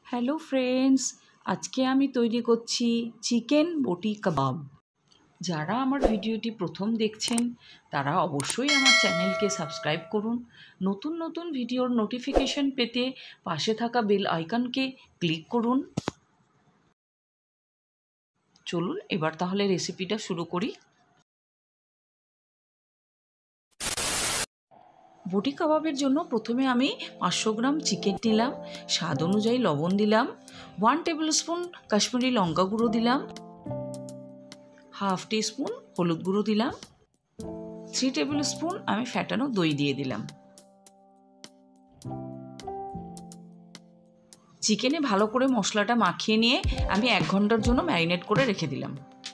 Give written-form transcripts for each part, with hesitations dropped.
Hello friends, আজকে আমি তৈরি করছি চিকেন বটি কাবাব। যারা আমার ভিডিওটি প্রথম দেখছেন তারা অবশ্যই আমার চ্যানেলকে সাবস্ক্রাইব করুন। নতুন নতুন ভিডিওর নোটিফিকেশন পেতে পাশে থাকা বেল আইকনকে ক্লিক করুন। চলুন এবার তাহলে রেসিপিটা শুরু করি। বটি কাবাবের জন্য প্রথমে আমি 500 গ্রাম চিকেন নিলাম, স্বাদ অনুযায়ী লবণ দিলাম, 1 টেবিল স্পুন কাশ্মীরি লঙ্কা গুঁড়ো দিলাম, হাফ টিস্পুন হলুদ গুঁড়ো দিলাম, 3 টেবিল স্পুন আমি ফ্যাটানো দই দিয়ে দিলাম। চিকেনে ভালো করে মশলাটা মাখিয়ে নিয়ে আমি 1 ঘন্টার জন্য ম্যারিনেট করে রেখে দিলাম।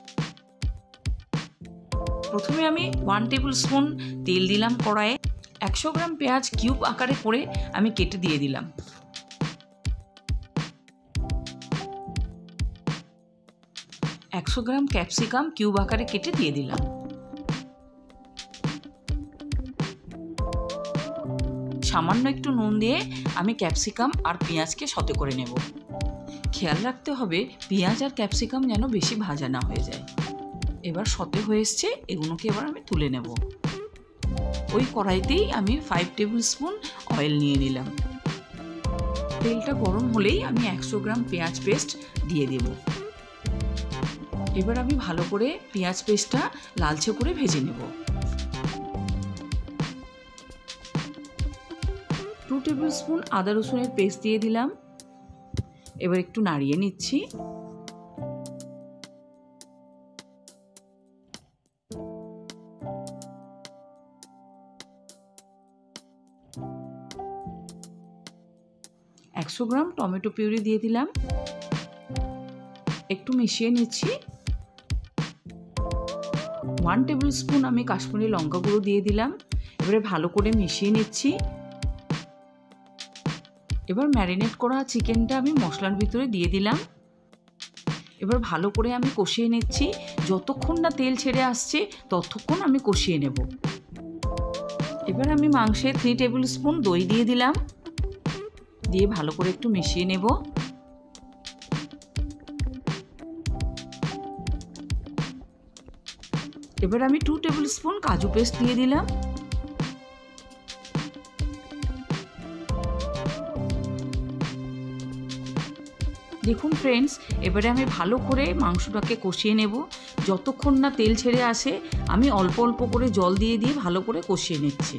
প্রথমে আমি 1 টেবিল স্পুন তেল দিলাম কড়াইয়ে। 100 গ্রাম পেঁয়াজ কিউব আকারে করে আমি কেটে দিয়ে দিলাম। 100 গ্রাম ক্যাপসিকাম কিউব আকারে কেটে দিয়ে দিলাম। সামান্য একটু নুন দিয়ে আমি ক্যাপসিকাম আর পেঁয়াজকে সতে করে নেব। খেয়াল রাখতে হবে পেঁয়াজ আর ক্যাপসিকাম যেন বেশি ভাজা না হয়ে যায়। এবার সতে হয়ে এসছে, এগুলোকে এবার আমি তুলে নেব। ওই কড়াইতেই আমি 5 টেবিল স্পুন অয়েল নিয়ে নিলাম। তেলটা গরম হলেই আমি 100 গ্রাম পেঁয়াজ পেস্ট দিয়ে দেব। এবার আমি ভালো করে পেঁয়াজ পেস্টটা লালচে করে ভেজে নেব। 2 টেবিল স্পুন আদা রসুনের পেস্ট দিয়ে দিলাম। এবার একটু নাড়িয়ে নিচ্ছি। একশো গ্রাম টমেটো পিউরি দিয়ে দিলাম। একটু মিশিয়ে নিচ্ছি। 1 টেবিল স্পুন আমি কাশ্মীরি লঙ্কা গুঁড়ো দিয়ে দিলাম। এবারে ভালো করে মিশিয়ে নিচ্ছি। এবার ম্যারিনেট করা চিকেনটা আমি মশলার ভিতরে দিয়ে দিলাম। এবার ভালো করে আমি কষিয়ে নিচ্ছি। যতক্ষণ না তেল ছেড়ে আসছে ততক্ষণ আমি কষিয়ে নেব। এবার আমি মাংসে 3 টেবিল স্পুন দই দিয়ে দিলাম। দিয়ে ভালো করে একটু মিশিয়ে নেব। এবার আমি 2 টেবিল স্পুন কাজু পেস্ট দিয়ে দিলাম। দেখুন ফ্রেন্ডস, এবারে আমি ভালো করে মাংসটাকে কষিয়ে নেব। যতক্ষণ না তেল ছেড়ে আসে আমি অল্প অল্প করে জল দিয়ে দিয়ে ভালো করে কষিয়ে নিচ্ছি।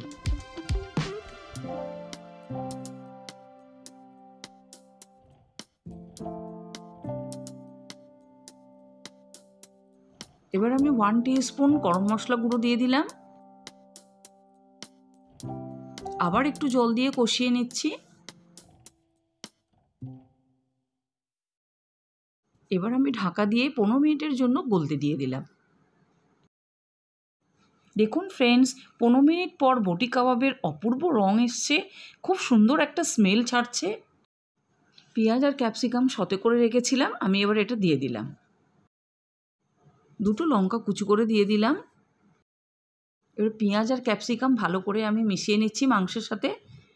এবার আমি 1 টিস্পুন গরম মশলা গুঁড়ো দিয়ে দিলাম। আবার একটু জল দিয়ে কষিয়ে নিচ্ছি। এবার আমি ঢাকা দিয়ে 15 মিনিটের জন্য গলতে দিয়ে দিলাম। দেখুন ফ্রেন্ডস, 15 মিনিট পর বটি কাবাবের অপূর্ব রং এসছে, খুব সুন্দর একটা স্মেল ছাড়ছে। পেঁয়াজ আর ক্যাপসিকাম সতে করে রেখেছিলাম, আমি এবার এটা দিয়ে দিলাম। 2টো লঙ্কা কুচি করে দিয়ে দিলাম। এবার পেঁয়াজ আর ক্যাপসিকাম ভালো করে আমি মিশিয়ে নিচ্ছি মাংসের সাথে।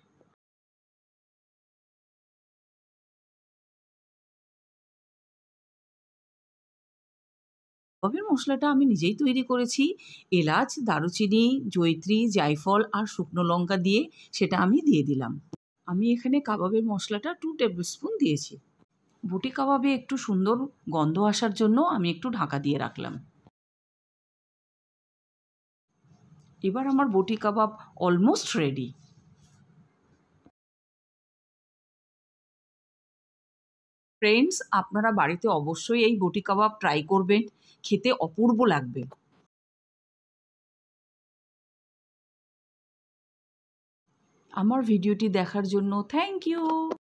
কাবাবের মশলাটা আমি নিজেই তৈরি করেছি। এলাচ, দারুচিনি, জয়িত্রী, জায়ফল আর শুকনো লঙ্কা দিয়ে সেটা আমি দিয়ে দিলাম। আমি এখানে কাবাবের মশলাটা 2 টেবিল স্পুন দিয়েছি। বটি কাবাবে একটু সুন্দর গন্ধ আসার জন্য আমি একটু ঢাকা দিয়ে রাখলাম। এবার আমার বটি কাবাব অলমোস্ট রেডি। ফ্রেন্ডস, আপনারা বাড়িতে অবশ্যই এই বটি কাবাব ট্রাই করবেন, খেতে অপূর্ব লাগবে। আমার ভিডিওটি দেখার জন্য থ্যাংক ইউ।